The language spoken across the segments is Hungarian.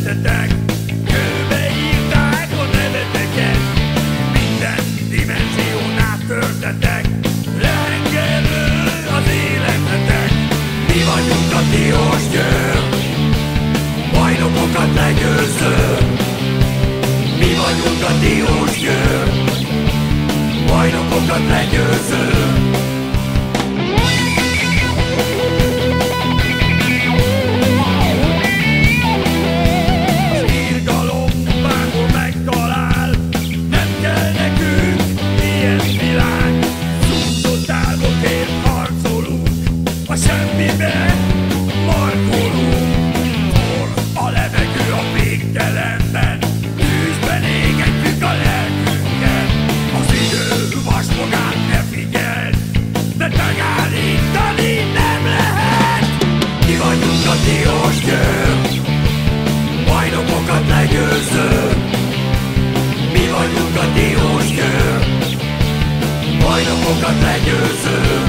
életetek, körbeírták a neveteket, minden dimenzión áttörtetek, lehengerlő az életetek. Mi vagyunk a Diósgyőr, bajnokokat legyőző. Mi vagyunk a Diósgyőr, bajnokokat legyőző. Semmibe markolunk, forr a levegő a végtelenben, tűzben égetjük a lelkünket. Az idő vasfogát ne figyeld, mert megállítani nem lehet. Mi vagyunk a Diósgyőr, bajnokokat legyőző. Mi vagyunk a Diósgyőr, bajnokokat legyőző.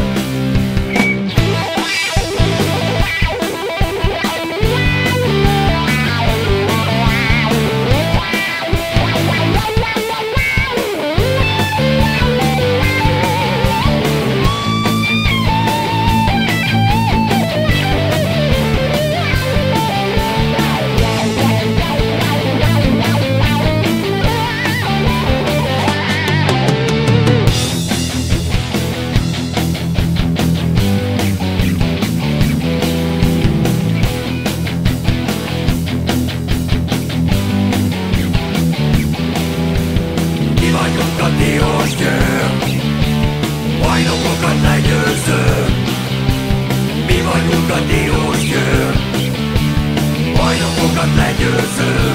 A Diósgyőr, bajnokokat legyőző. Mi vagyunk a Diósgyőr, bajnokokat legyőző.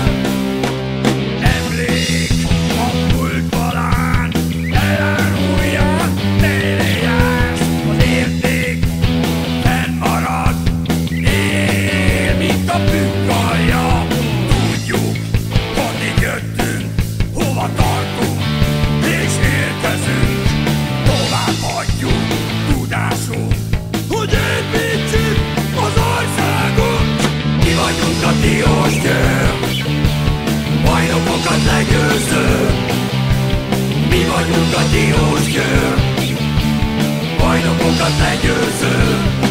Emlék a múlt falán, elárulja, merre jársz. Az érték fennmarad, él, mint a pükkalja. Tudjuk, honnan jöttünk, hova tartunk, és érkezünk, továbbadjuk tudásunk, hogy építsük az országot. Mi vagyunk a Diósgyőr, bajnokokat legyőző. Mi vagyunk a Diósgyőr, bajnokokat legyőző.